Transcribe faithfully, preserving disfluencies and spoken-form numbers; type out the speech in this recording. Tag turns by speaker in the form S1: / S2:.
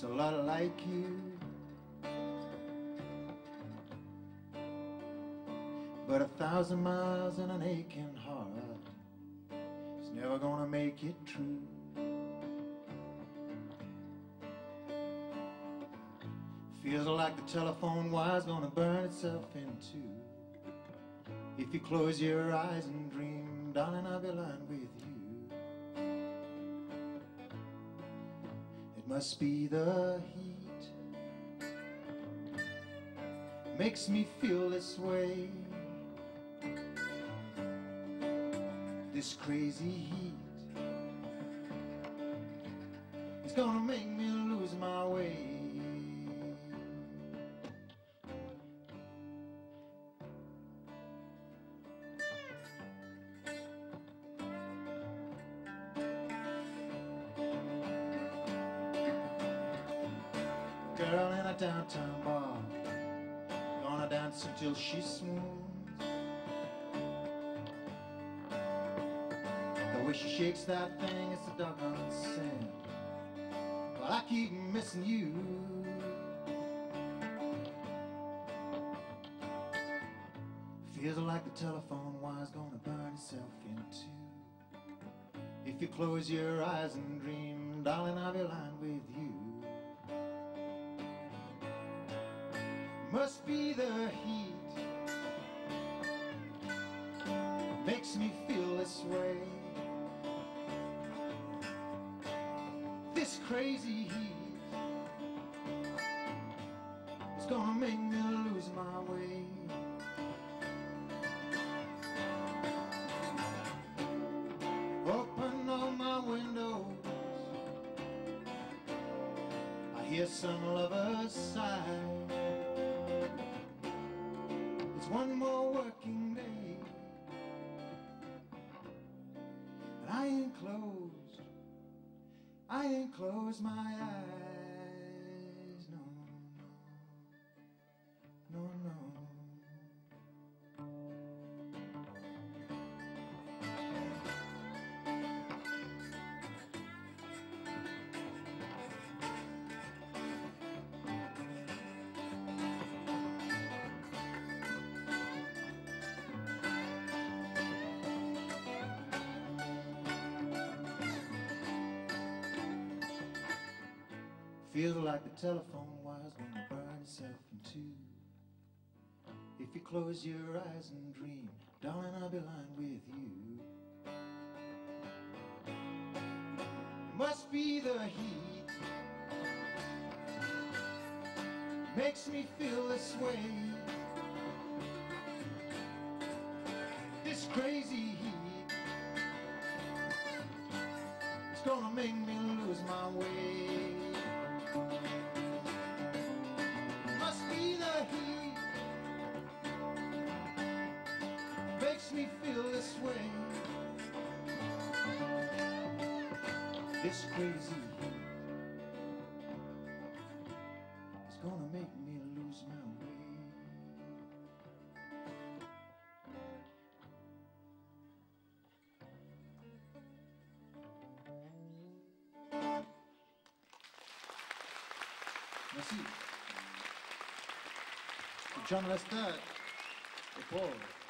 S1: a lot like you, but a thousand miles and an aching heart is never gonna make it true. Feels like the telephone wire's gonna burn itself in two. If you close your eyes and dream, darling, I'll be lying with you. It must be the heat makes me feel this way. This crazy heat is gonna make me lose my way. Girl in a downtown bar, gonna dance until she swoons. The way she shakes that thing, it's a doggone sin, but I keep missing you. Feels like the telephone wire's gonna burn itself in two. If you close your eyes and dream, darling, I'll be lying with you. Must be the heat makes me feel this way. This crazy heat is gonna make me lose my way. Open all my windows, I hear some lovers sigh. It's one more working day, and I ain't closed, I ain't closed my eyes, no, no, no, no. Feels like the telephone wire's gonna burn itself in two. If you close your eyes and dream, darling, I'll be lying with you. It must be the heat makes me feel this way. This crazy heat is gonna make me lose my way. Must be the heat makes me feel this way. This crazy heat is gonna make me lose my way. Merci. John Lester et Paul.